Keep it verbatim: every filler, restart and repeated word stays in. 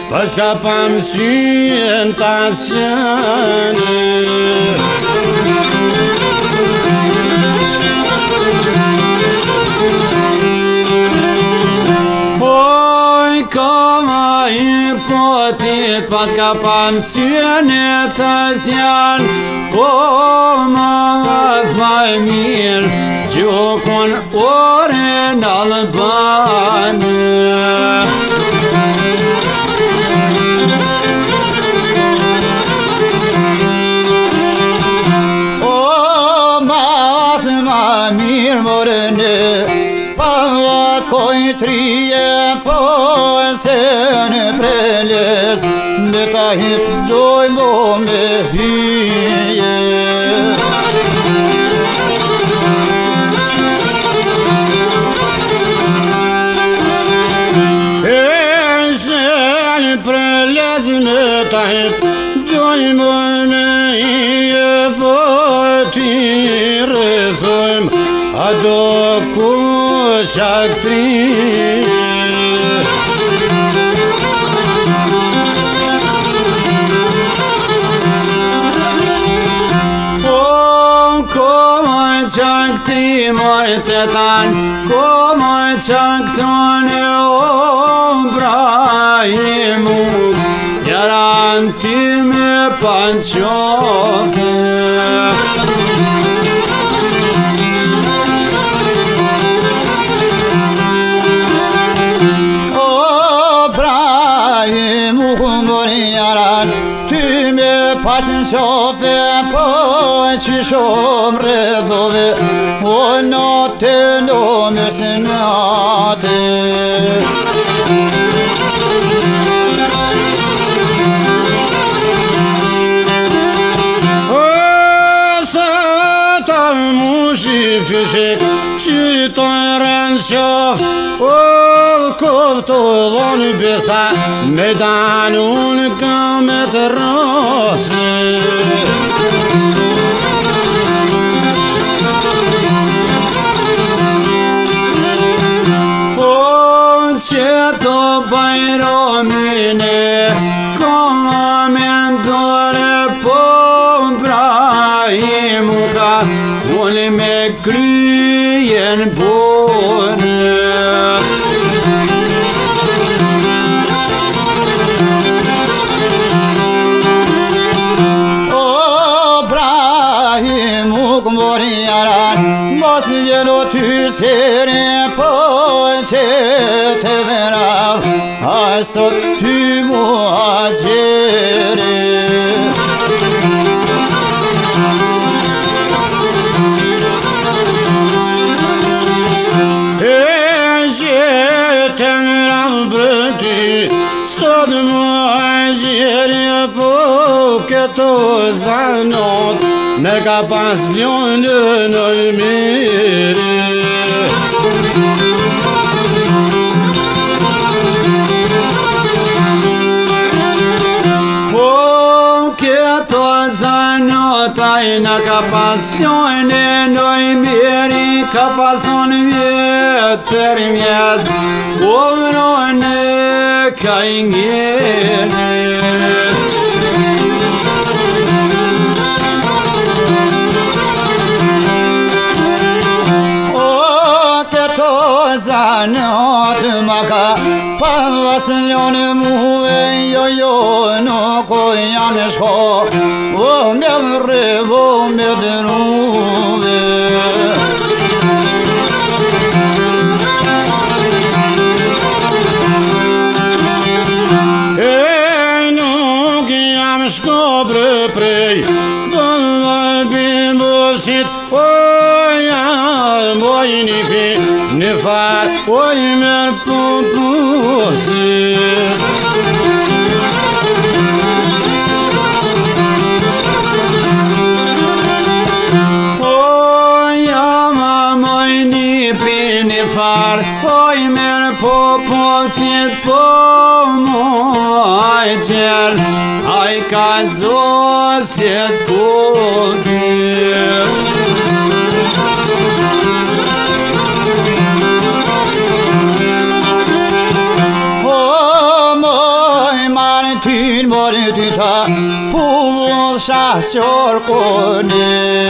Paskapam syen tasjane Oj, kama I potit Paskapam syene tasjan O, ma vath maj mir Gjokon oren albane Pavat koj trije po sene preles Me ta hip dojmo me hyje E sene preles me ta hip dojmo me hyje Po ti rëthojm Ado ku shaktri O komoj shaktri moj të tanë Komoj shaktone o brahimu Jaran ti me panqofe Pasën shofe po që shumë rezove O natë në mësë natë O së të mushi fishek që të rënë shof O koftë dhonë besa Me danë unë kamë të rosë O që të bajromine Koma me ndore po brahimu ka Unë me kryen bone Mos vjelo ty sere po që të vera A sot ty mu a gjere E gjetën rambëti Sot mu a gjere po këto zanot Me ka pas ljonë në mire Po këto zanotaj Në ka pas ljonë në mire Ka pas në vjetë për vjetë O vrone ka I njene Zanat maka Pavasljone muve jo jo no ko janë shko O me vre vo me dëruve E nuk jam shko bre prej Dëmë bimbosit O jam bojni pi Në farë, oj mërë pëmpusit Oj, jama moj një pi në farë Oj mërë pëmpusit po moj qërë Aj ka zos të skutit شرقوني